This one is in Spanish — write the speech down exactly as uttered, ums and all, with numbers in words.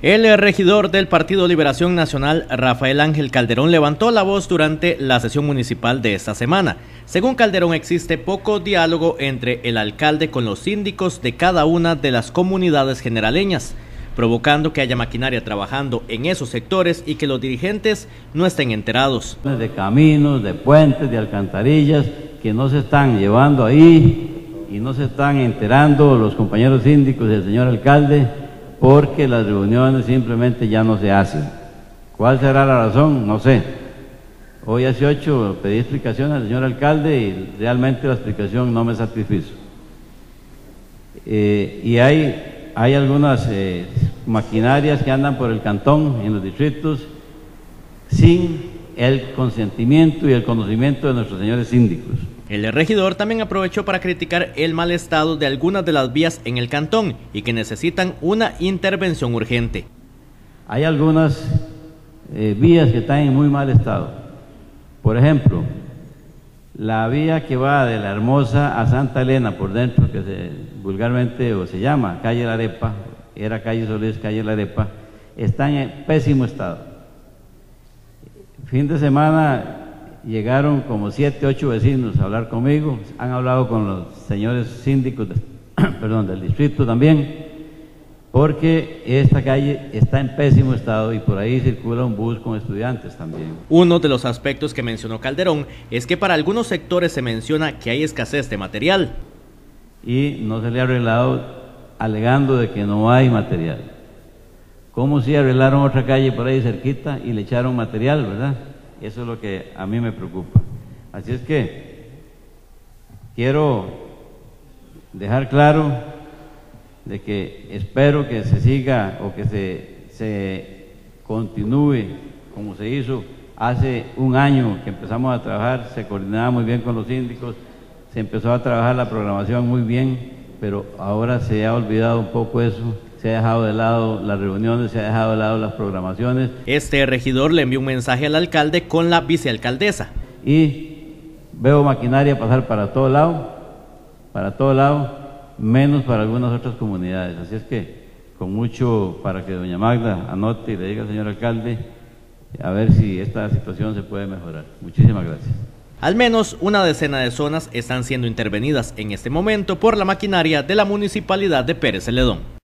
El regidor del Partido Liberación Nacional, Rafael Ángel Calderón, levantó la voz durante la sesión municipal de esta semana. Según Calderón, existe poco diálogo entre el alcalde con los síndicos de cada una de las comunidades generaleñas, provocando que haya maquinaria trabajando en esos sectores y que los dirigentes no estén enterados. De caminos, de puentes, de alcantarillas que no se están llevando ahí y no se están enterando los compañeros síndicos y el señor alcalde, porque las reuniones simplemente ya no se hacen. ¿Cuál será la razón? No sé. Hoy hace ocho pedí explicación al señor alcalde y realmente la explicación no me satisfizo. Eh, y hay, hay algunas eh, maquinarias que andan por el cantón, en los distritos, sin el consentimiento y el conocimiento de nuestros señores síndicos. El regidor también aprovechó para criticar el mal estado de algunas de las vías en el cantón y que necesitan una intervención urgente. Hay algunas eh, vías que están en muy mal estado. Por ejemplo, la vía que va de La Hermosa a Santa Elena por dentro, que se, vulgarmente o se llama calle La Arepa, era calle Solís, calle La Arepa, está en pésimo estado. Fin de semana llegaron como siete, ocho vecinos a hablar conmigo, han hablado con los señores síndicos de, perdón, del distrito también, porque esta calle está en pésimo estado y por ahí circula un bus con estudiantes también. Uno de los aspectos que mencionó Calderón es que para algunos sectores se menciona que hay escasez de material. Y no se le ha arreglado alegando de que no hay material. Como si arreglaron otra calle por ahí cerquita y le echaron material, ¿verdad? Eso es lo que a mí me preocupa. Así es que quiero dejar claro de que espero que se siga o que se, se continúe como se hizo hace un año que empezamos a trabajar, se coordinaba muy bien con los síndicos, se empezó a trabajar la programación muy bien, pero ahora se ha olvidado un poco eso. Se ha dejado de lado las reuniones, se ha dejado de lado las programaciones. Este regidor le envió un mensaje al alcalde con la vicealcaldesa. Y veo maquinaria pasar para todo lado, para todo lado, menos para algunas otras comunidades. Así es que, con mucho, para que doña Magda anote y le diga al señor alcalde, a ver si esta situación se puede mejorar. Muchísimas gracias. Al menos una decena de zonas están siendo intervenidas en este momento por la maquinaria de la Municipalidad de Pérez Celedón.